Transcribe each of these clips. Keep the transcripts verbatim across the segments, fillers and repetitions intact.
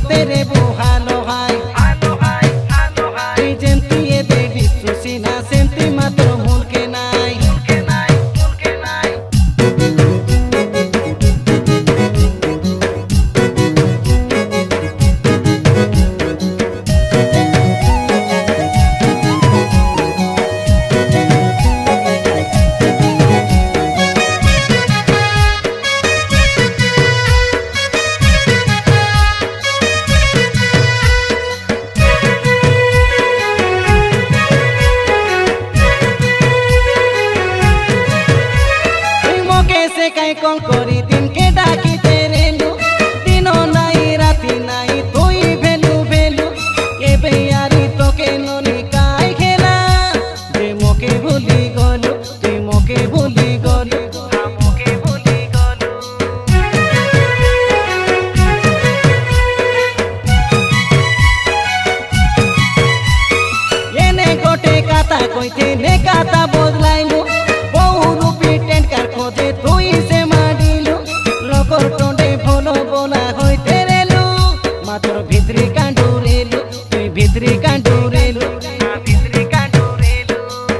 करते रे वो हालो हाय हालो हाय हालो हाय तुई जेंती ये दे डिस्सु सीना सेंती मात्र मूल के नाई मूल के नाई मूल के नाई कई कौन करी दिन के डाकी तेरे लू दिनो नाई राती नाई तोई भेलू भेलू ये बेयारी तो के नोनी काई खेला जे मोके भूली गलू तुई मोके भूली गलू मोके भूली गलू ये ने गोटे काता कोइते ने काता बदलाइलू बहु रूपी टेंट कर खोजे तुई से माडिलू लोकर टोंडे भोलो बोला होई तेरे लू मात्र भित्री कांडूरेलू तुई भित्री कांडूरेलू भित्री कांडूरेलू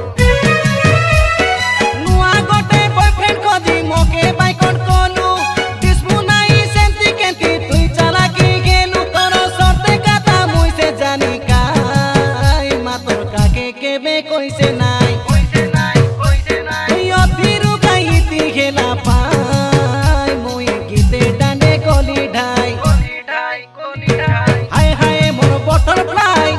नुआ गोटे बॉयफ्रेंड खोजी मोके बाइकॉट कोलू दिसमु नाई सेंती केंती तुई चला की गेलू तोरो सोते काता मुई से जानी काई मात्र काके केबे कोई से नाई कोई से नाई कोई से नाई तुई अधीरू काईती खेला पाई मुई गीते डांडे कोली ढाई कोली ढाई कोली ढाई हाय हाय मोर बटरफ्लाई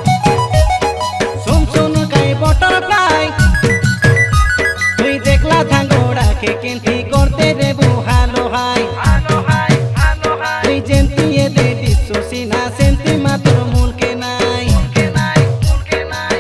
सुन सुन काई बटरफ्लाई तुई देखला धांगोड़ा के केंती करते रे वो हालो हाय हालो हाय हालो हाय तुई जेंती ये दे डिस्सु सीना सेंती मात्र मूल के नाई मूल के नाई मूल के नाई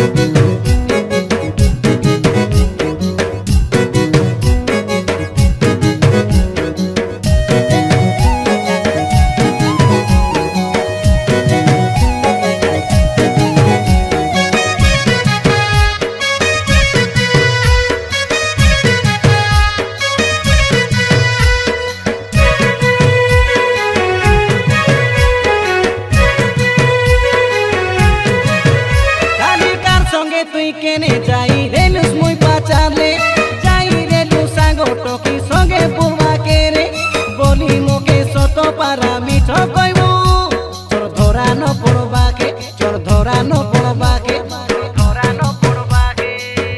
संगे तुई केने जाई रेलुस मुई पाचाले जाई रेलु सांगो टोकी संगे बुवा के रे बोली मोके सोतो पारा मिठो कइबो चोर धरा न पड़बा के चोर धरा न पड़बा के धरा न पड़बा के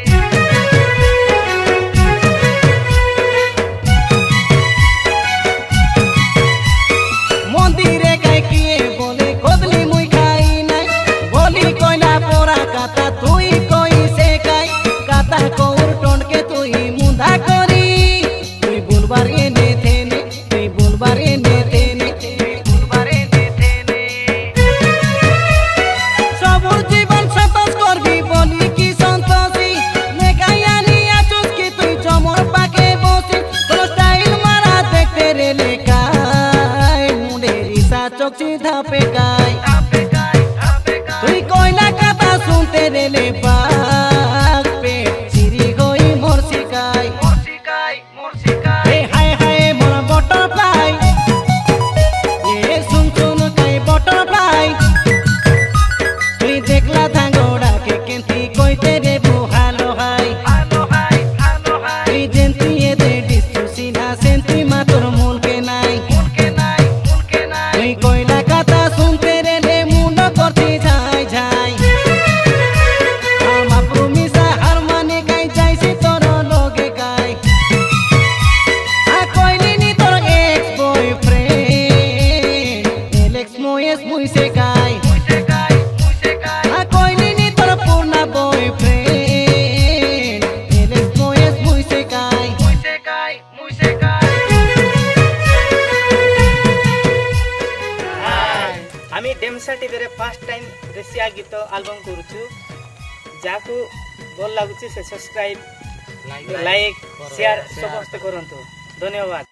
मंदिरे काई किए बोले कोदली मुई खाई नाई बोली कोइला पोरा काता तुई कोई से काई काता कोर टोंड के तुई मुंदा करी तुई बुलबार एने थेने तुई बुलबार एने थेने तुई बुलबार एने थेने सबुर जीवन सतोष करबी बोली की संतोषी लेकायानी आचुस की तुई जमर पाके बसी तो स्टाइल मारा देखते रे लेकाई मुंडे रिसा चोक सीधा पे काई तुई कोयला काता सुनते रे ले बाग पे चिरी गई मोर सिकाई मोर सिकाई मोर सिकाई ए हाय हाय मोर बटरफ्लाई ए सुन सुन काई बटरफ्लाई तुई देखला धांगोड़ा के केंती कोइते रे वो हालो हाय हालो हाय हालो हाय तुई जेंती ये दे डिस्सु सीना सेंती मात्र मूल के नाई मूल के नाई मूल के नाई तुई कोयला काता सुनते रे ले मुंड करती जाई जाई आमा प्रोमिसा हर माने काई जाईसी तोरो लोगे काई आ कोइली नी तोर एक्स बॉयफ्रेंड एलेक्स मोयस मुई से काई मुई से काई मुई से काई आ कोइली नी तोर पूर्णा बॉयफ्रेंड एलेक्स मोयस मुई से काई मुई से काई मुई से काई आमी डेमसा टीवी रे फर्स्ट टाइम देशिया गीत एल्बम करूछु जाकू भल लागुछि से सब्सक्राइब लाइक शेयर समस्त करंतु धन्यवाद।